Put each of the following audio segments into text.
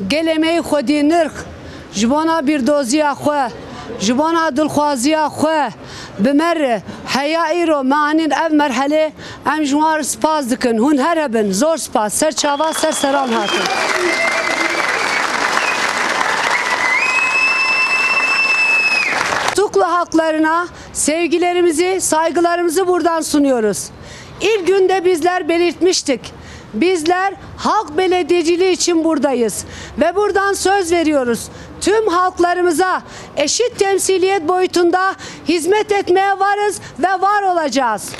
geleme xodi nirx jibana bir doziya xwe jibana dilxwaziya xwe bimer heyayî ro meanîn ev merhele em ji wan spas dikin hûn her hebin zor spas ser çava ser seran hatin. Tuklu halklarına sevgilerimizi, saygılarımızı buradan sunuyoruz. İlk günde bizler belirtmiştik. Bizler halk belediyeciliği için buradayız ve buradan söz veriyoruz. Tüm halklarımıza eşit temsiliyet boyutunda hizmet etmeye varız ve var olacağız.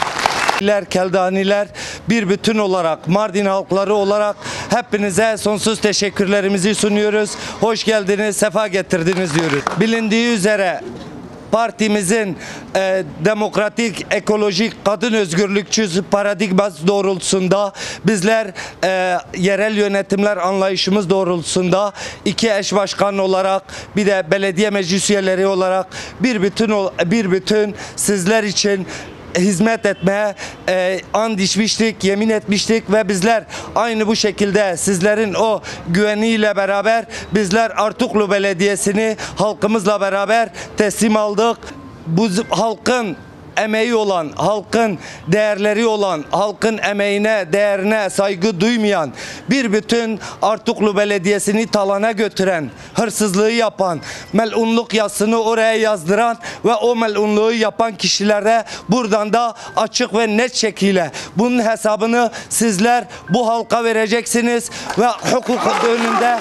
Keldaniler bir bütün olarak, Mardin halkları olarak hepinize sonsuz teşekkürlerimizi sunuyoruz. Hoş geldiniz, sefa getirdiniz diyoruz. Bilindiği üzere partimizin demokratik, ekolojik, kadın özgürlükçü paradigması doğrultusunda bizler yerel yönetimler anlayışımız doğrultusunda iki eş başkan olarak bir de belediye meclis üyeleri olarak bir bütün sizler için hizmet etmeye and içmiştik, yemin etmiştik ve bizler aynı bu şekilde sizlerin o güveniyle beraber bizler Artuklu Belediyesi'ni halkımızla beraber teslim aldık. Bu halkın emeği olan, halkın değerleri olan, halkın emeğine, değerine saygı duymayan, bir bütün Artuklu Belediyesi'ni talana götüren, hırsızlığı yapan, melunluk yazısını oraya yazdıran ve o melunluğu yapan kişilere buradan da açık ve net şekilde bunun hesabını sizler bu halka vereceksiniz ve hukuk önünde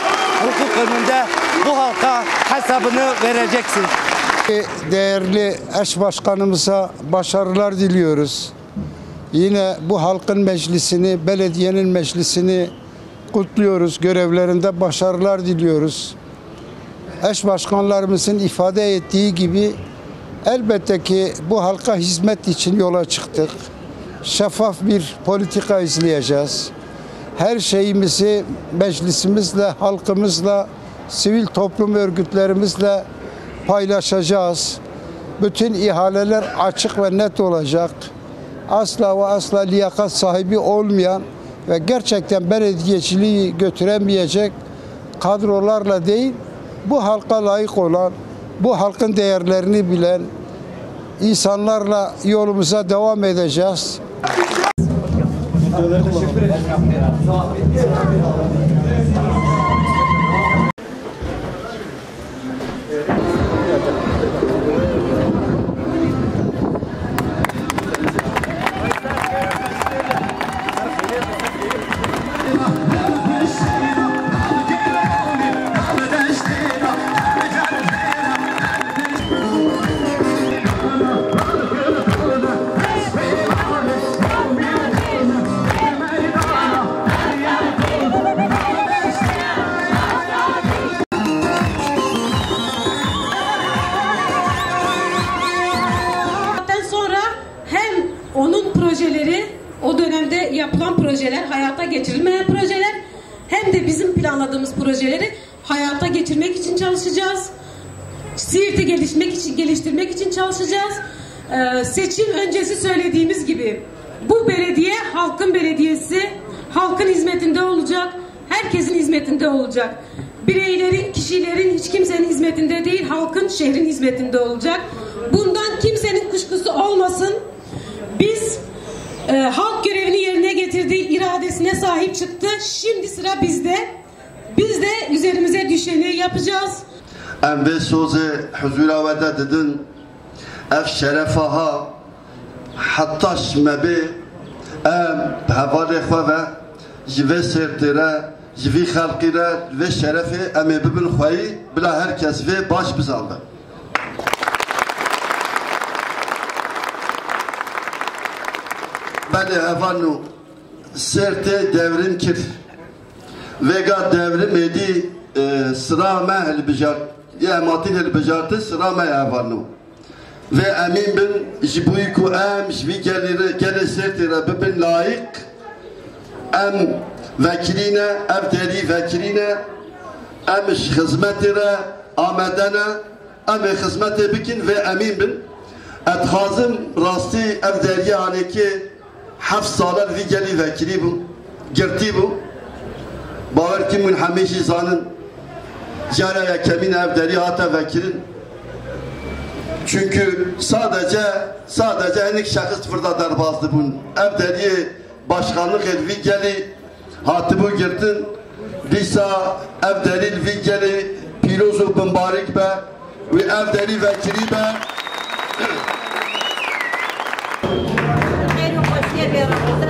bu halka hesabını vereceksiniz. Değerli eş başkanımıza başarılar diliyoruz. Yine bu halkın meclisini, belediyenin meclisini kutluyoruz. Görevlerinde başarılar diliyoruz. Eş başkanlarımızın ifade ettiği gibi elbette ki bu halka hizmet için yola çıktık. Şeffaf bir politika izleyeceğiz. Her şeyimizi meclisimizle, halkımızla, sivil toplum örgütlerimizle paylaşacağız. Bütün ihaleler açık ve net olacak. Asla ve asla liyakat sahibi olmayan ve gerçekten belediyeciliği götüremeyecek kadrolarla değil, bu halka layık olan, bu halkın değerlerini bilen insanlarla yolumuza devam edeceğiz. O dönemde yapılan projeler, hayata geçirilmeyen projeler hem de bizim planladığımız projeleri hayata geçirmek için çalışacağız. Siirt'i geliştirmek için çalışacağız. Seçim öncesi söylediğimiz gibi bu belediye halkın belediyesi, halkın hizmetinde olacak, herkesin hizmetinde olacak. Bireylerin, kişilerin, hiç kimsenin hizmetinde değil, halkın, şehrin hizmetinde olacak. Bundan kimsenin kuşkusu olmasın. Biz halk görevini yerine getirdi, iradesine sahip çıktı. Şimdi sıra bizde. Biz de üzerimize düşeni yapacağız. Em ve sözü huzura ve dedin ev şerefaha hatta şmebi em havale xwe jive sertire jivi xalqire ve şerefe em bibin xweyi bila herkes ve baş bizandı. Ben evanu serte devrim kir vega devrim edi sıra mehel bijar ya matil bijartı sıra me evanu ve emin bin jibuy ku em jivi gelir serte bibin layık em vekiline ev deri vekiline em hizmetire amedene em hizmete bikin ve emin bin ethazım rasti ev deri haneki 7 salar vi geli vekili bu, girti bu باور کی من همیشه زانن جارaya kemin evderi hata vekirin. Çünkü sadece enik şahıs fırda derbazdı bun. Evderi başkanlık edvi geli hatıbı girdin. Disa evderi vigeli pilozu bimbarik be ve evderi vekili be. Benim hoşya bir aramızda